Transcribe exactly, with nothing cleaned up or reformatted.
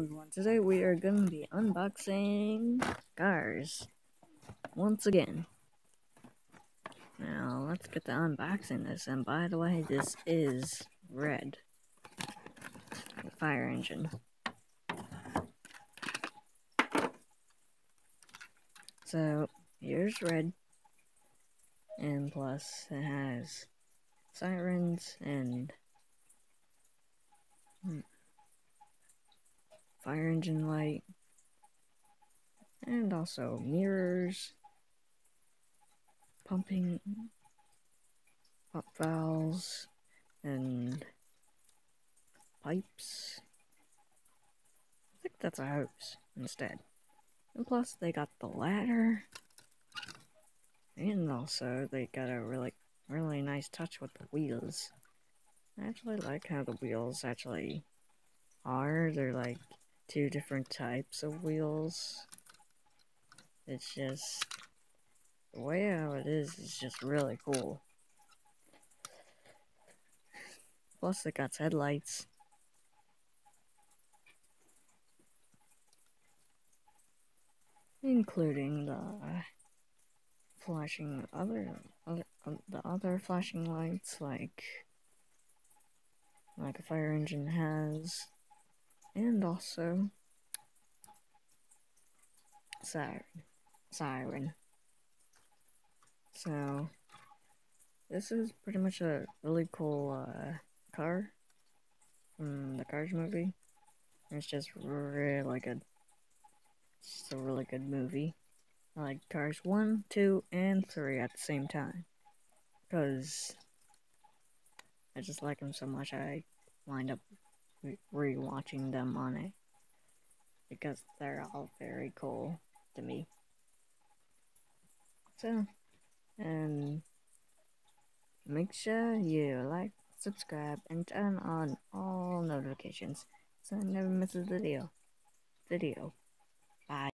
everyone, today we are going to be unboxing cars once again. Now let's get to unboxing this, and by the way, this is red, the fire engine. So here's red, and plus it has sirens and hmm, fire engine light, and also mirrors, pumping pump valves, and pipes. I think that's a hose instead. And plus they got the ladder. And also they got a really really nice touch with the wheels. I actually like how the wheels actually are. They're like two different types of wheels. It's just the way how it is is just really cool. Plus it got headlights. Including the flashing other, other uh, the other flashing lights like like a fire engine has, and also siren siren. So this is pretty much a really cool uh, car from the Cars movie. It's just really good. It's just a really good movie. I like Cars one, two, and three at the same time. Because I just like them so much, I wind up re-watching them on it. Because they're all very cool to me. So, and make sure you like, subscribe, and turn on all notifications so you never miss a video. Video. Bye.